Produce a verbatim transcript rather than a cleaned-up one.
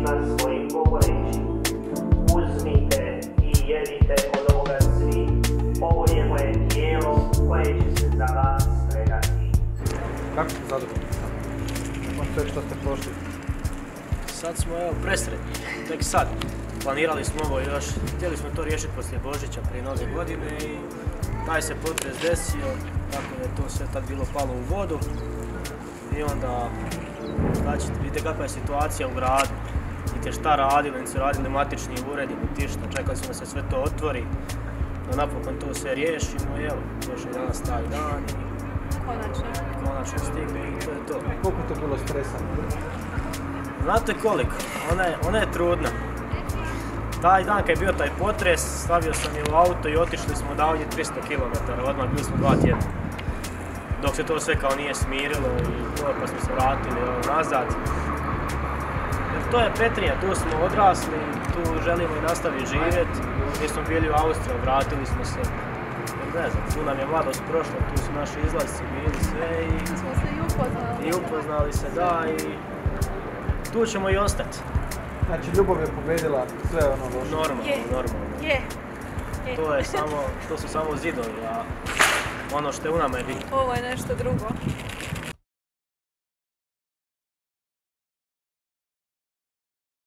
ljudima svojim govoreći: uzmite i jedite od ovoga svi, ovo je moje tijelo koje će se za vas predati. Kako ste zadovoljni? Nakon sve što ste prošli? Sad smo evo presretni, tek sad. Planirali smo ovo još, htjeli smo to riješiti poslije Božića, prije nove godine i taj se potres desio, tako da je to sve tad bilo palo u vodu. I onda, znači, vidite kakva je situacija u gradu. Vidite šta radili, nisu radili matični uredi, ništa, čekali smo da se sve to otvori, da napokon to sve riješimo i evo, došli danas taj dan i Konačno. konačno stigli i to je to. Koliko je to bilo stresa? Znate koliko, ona je, ona je trudna. Taj dan kad je bio taj potres, stavio sam je u auto i otišli smo odavdje tristo kilometara, odmah bili smo dva tjedna. Dok se to sve kao nije smirilo i to, pa smo se vratili ovo, nazad. Jer to je Petrinja, tu smo odrasli, tu želimo i nastaviti živjeti. Mi smo bili u Austriji, vratili smo se. Jer ne znam, tu nam je mladost prošla, tu su naši izlasci bili sve i... Smo se i upoznali. I upoznali se, da, i tu ćemo i ostati. Znači, ljubav je pobedila sve ono loše. Normalno, Je. normalno. Je. Je. To je samo, to su samo zidovi, a ono što je u nama je bitno. Ovo je nešto drugo.